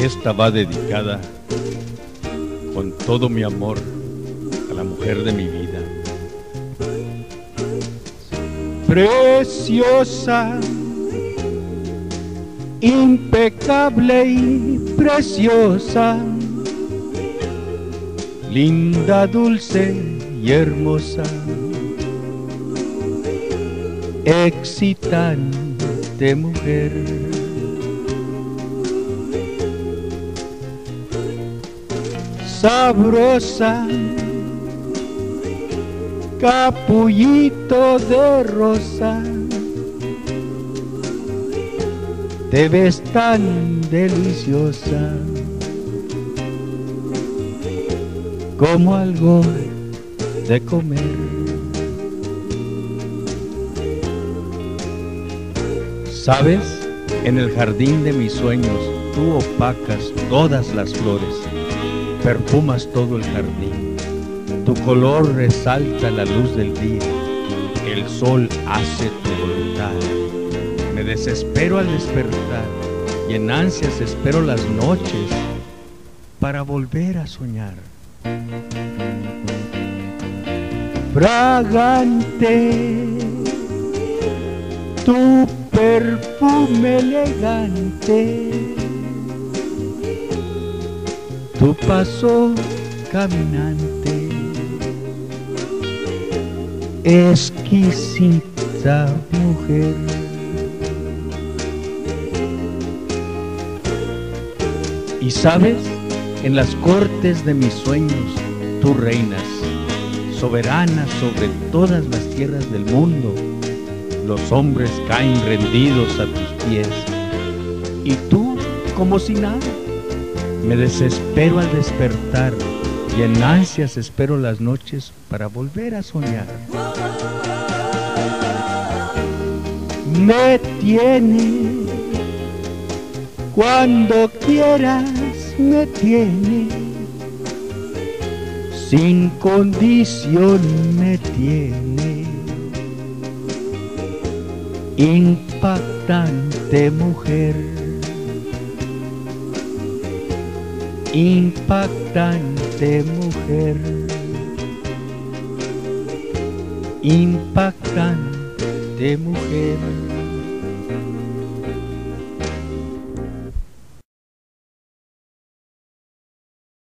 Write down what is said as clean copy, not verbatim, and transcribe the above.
Esta va dedicada con todo mi amor a la mujer de mi vida. Preciosa, impecable y preciosa, linda, dulce y hermosa, excitante mujer. Sabrosa, capullito de rosa, te ves tan deliciosa como algo de comer. ¿Sabes? En el jardín de mis sueños tú opacas todas las flores, perfumas todo el jardín, tu color resalta la luz del día, el sol hace tu voluntad. Me desespero al despertar y en ansias espero las noches para volver a soñar. Fragante, tu perfume elegante, tu paso caminante, exquisita mujer. Y sabes, en las cortes de mis sueños tú reinas, soberana sobre todas las tierras del mundo. Los hombres caen rendidos a tus pies y tú como si nada. Me desespero al despertar y en ansias espero las noches para volver a soñar. Me tiene, cuando quieras me tiene, sin condición me tiene, impactante mujer, impactante mujer, impactante mujer.